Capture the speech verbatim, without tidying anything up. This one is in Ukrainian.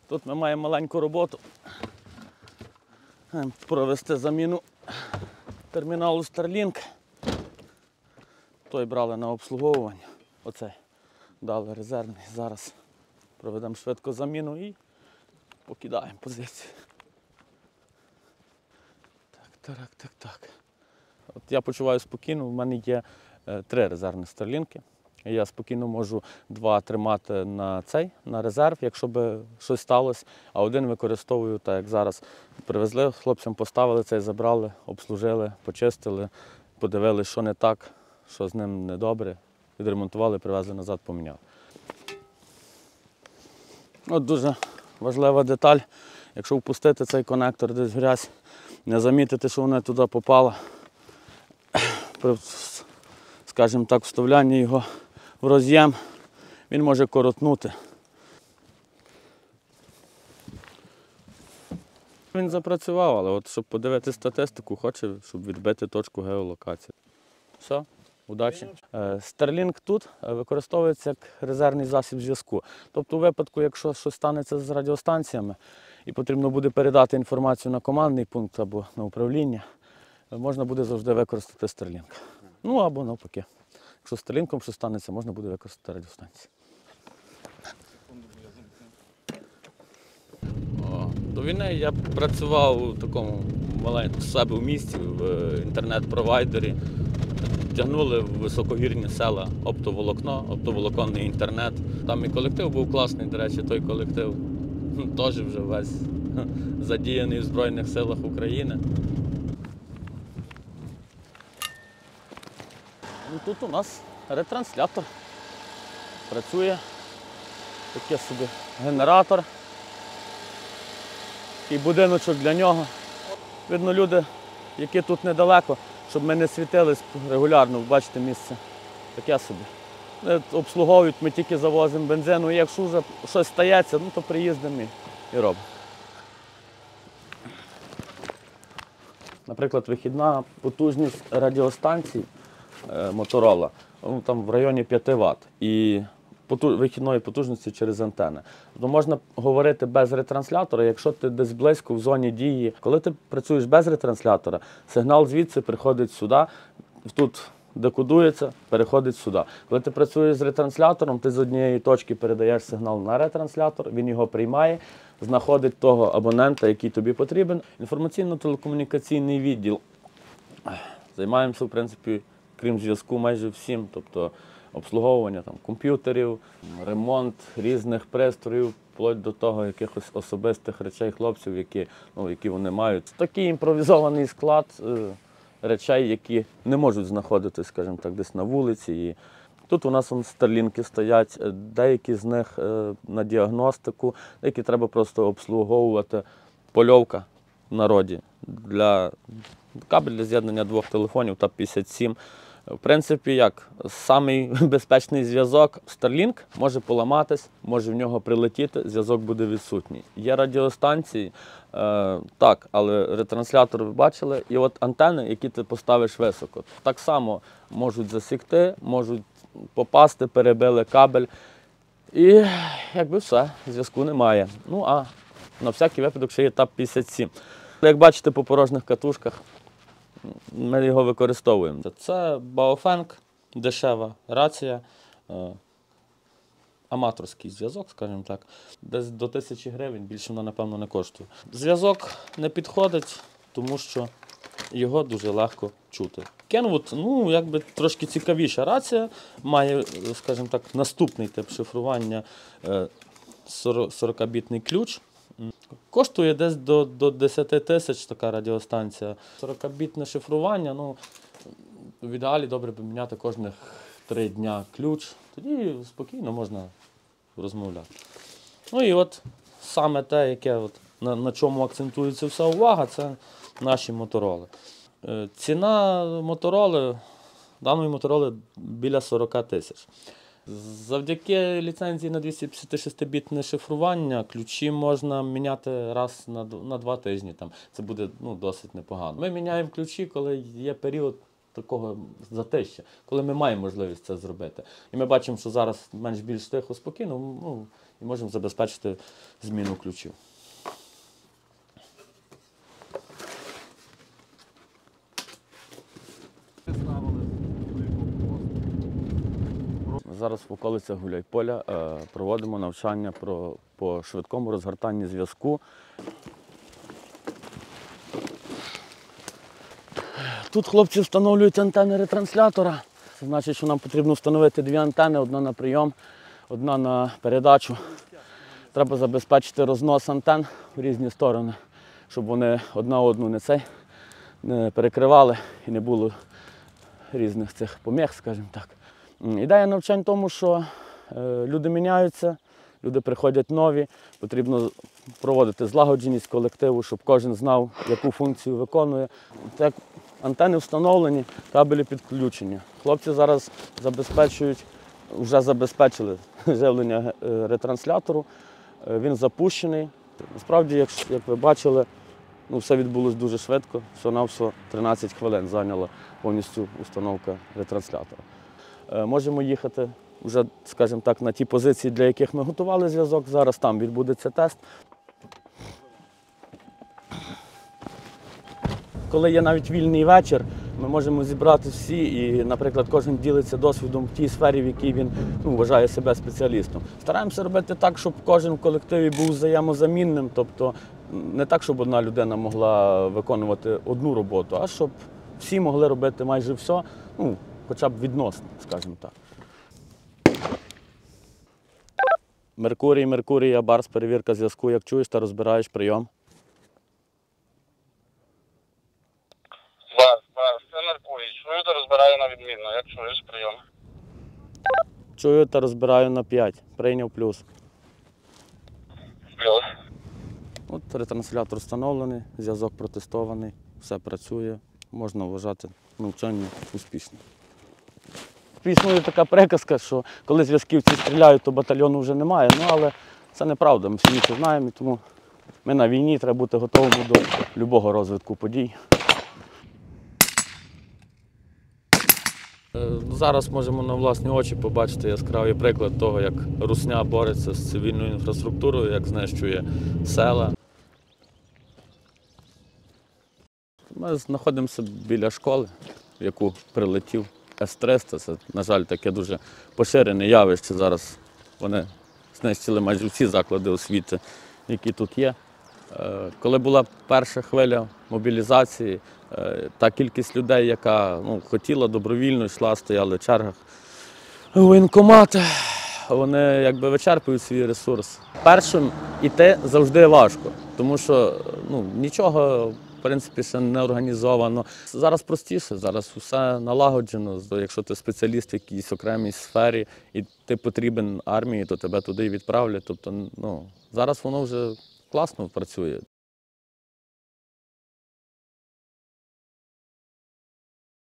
Тут ми маємо маленьку роботу. Провести заміну терміналу Starlink. Той брали на обслуговування. Оцей дали резервний. Зараз проведемо швидко заміну і покидаємо позицію. Так, так, так, так. От я почуваю спокійно, в мене є е, три резервні Starlink. Я спокійно можу два тримати на цей, на резерв, якщо б щось сталося, а один використовую, так як зараз привезли, хлопцям поставили цей, забрали, обслужили, почистили, подивилися, що не так, що з ним недобре, відремонтували, привезли назад, поміняли. От дуже важлива деталь, якщо впустити цей конектор десь в грязь, не замітити, що вона туди попала, при, скажімо так, вставлянні його в роз'єм, він може коротнути. Він запрацював, але от, щоб подивити статистику, хоче, щоб відбити точку геолокації. Все, удачі. Starlink тут використовується як резервний засіб зв'язку. Тобто у випадку, якщо щось станеться з радіостанціями і потрібно буде передати інформацію на командний пункт або на управління, можна буде завжди використати Starlink. Ну або навпаки. Якщо з Starlink щось станеться, можна буде використати радіостанцію. До війни я працював у такому маленькому себе в місті, в інтернет-провайдері. Тягнули в високогірні села оптоволокно, оптоволоконний інтернет. Там і колектив був класний, до речі, той колектив теж вже весь задіяний в Збройних силах України. Тут у нас ретранслятор працює, такий собі генератор, і будиночок для нього. Видно, люди, які тут недалеко, щоб ми не світились регулярно, бачите місце, таке собі. Обслуговують, ми тільки завозимо бензину, і якщо вже щось стається, ну, то приїздимо і робимо. Наприклад, вихідна потужність радіостанцій Motorola, ну, там в районі п'яти ватт, і вихідної потужності через антени. То можна говорити без ретранслятора, якщо ти десь близько в зоні дії. Коли ти працюєш без ретранслятора, сигнал звідси приходить сюди, тут декодується, переходить сюди. Коли ти працюєш з ретранслятором, ти з однієї точки передаєш сигнал на ретранслятор, він його приймає, знаходить того абонента, який тобі потрібен. Інформаційно-телекомунікаційний відділ. Займаємося, в принципі, крім зв'язку, майже всім, тобто обслуговування там, комп'ютерів, ремонт різних пристроїв, вплоть до того якихось особистих речей хлопців, які, ну, які вони мають. Такий імпровізований склад е, речей, які не можуть знаходитись, скажімо так, десь на вулиці. І тут у нас Starlink стоять, деякі з них е, на діагностику, деякі треба просто обслуговувати. Польовка в народі для кабель для з'єднання двох телефонів та п'ятдесят сім. В принципі, як, самий безпечний зв'язок Starlink може поламатись, може в нього прилетіти, зв'язок буде відсутній. Є радіостанції, е, так, але ретранслятор ви бачили, і от антени, які ти поставиш високо, так само можуть засікти, можуть попасти, перебили кабель, і якби все, зв'язку немає. Ну а на всякий випадок ще є тап п'ятдесят сім. Як бачите, по порожніх катушках ми його використовуємо. Це Baofeng, дешева рація, аматорський зв'язок, скажімо так. Десь до тисячі гривень, більше вона, напевно, не коштує. Зв'язок не підходить, тому що його дуже легко чути. Kenwood, ну, якби трошки цікавіша рація, має, скажімо так, наступний тип шифрування, сорокабітний ключ. Коштує десь до, до десяти тисяч така радіостанція. сорокабітне шифрування, ну, в ідеалі добре поміняти кожних три дня ключ, тоді спокійно можна розмовляти. Ну і от саме те, яке от, на, на чому акцентується вся увага, це наші Мотороли. Ціна Мотороли, даної Мотороли біля сорока тисяч. Завдяки ліцензії на двісті п'ятдесят шість бітне шифрування ключі можна міняти раз на, на два тижні. Там. Це буде, ну, досить непогано. Ми міняємо ключі, коли є період такого затища, коли ми маємо можливість це зробити. І ми бачимо, що зараз менш-більш тихо, спокійно, ну, і можемо забезпечити зміну ключів. Зараз в околицях Гуляйполя е, проводимо навчання про, по швидкому розгортанні зв'язку. Тут хлопці встановлюють антени ретранслятора. Це значить, що нам потрібно встановити дві антени, одна на прийом, одна на передачу. Треба забезпечити рознос антен в різні сторони, щоб вони одна одну не, цей, не перекривали і не було різних цих помех, скажімо так. Ідея навчань в тому, що е, люди міняються, люди приходять нові, потрібно проводити злагодженість колективу, щоб кожен знав, яку функцію виконує. Так, антени встановлені, кабелі підключені. Хлопці зараз забезпечують, вже забезпечили живлення е, ретранслятору, е, він запущений. Насправді, як, як ви бачили, ну, все відбулося дуже швидко, всього-навсього тринадцять хвилин зайняла повністю установка ретранслятора. Можемо їхати вже, скажімо так, на ті позиції, для яких ми готували зв'язок. Зараз там відбудеться тест. Коли є навіть вільний вечір, ми можемо зібрати всі і, наприклад, кожен ділиться досвідом в тій сфері, в якій він ну, вважає себе спеціалістом. Стараємося робити так, щоб кожен в колективі був взаємозамінним, тобто не так, щоб одна людина могла виконувати одну роботу, а щоб всі могли робити майже все, ну, хоча б відносно, скажімо так. Меркурій, Меркурій, Абарс, перевірка зв'язку. Як чуєш та розбираєш, прийом. Барс, Барс, це Меркурій. Чую та розбираю на відмінно. Як чуєш, прийом. Чую та розбираю на п'ять. Прийняв плюс. Плюс. От ретранслятор встановлений, зв'язок протестований, все працює. Можна вважати навчання успішним. Існує така приказка, що коли зв'язківці стріляють, то батальйону вже немає. Ну, але це неправда, ми всі це знаємо, і тому ми на війні, треба бути готовими до будь-якого розвитку подій. Зараз можемо на власні очі побачити яскравий приклад того, як Русня бореться з цивільною інфраструктурою, як знищує села. Ми знаходимося біля школи, в яку прилетів С триста. Це, на жаль, таке дуже поширене явище. Зараз вони знищили майже всі заклади освіти, які тут є. Коли була перша хвиля мобілізації, та кількість людей, яка ну, хотіла добровільно, йшла, стояли в чергах у воєнкомати, вони якби вичерпують свій ресурс. Першим іти завжди важко, тому що ну, нічого в принципі ще не організовано. Зараз простіше, зараз все налагоджено. Якщо ти спеціаліст в якійсь окремій сфері і ти потрібен армії, то тебе туди і відправлять. Тобто, ну, зараз воно вже класно працює.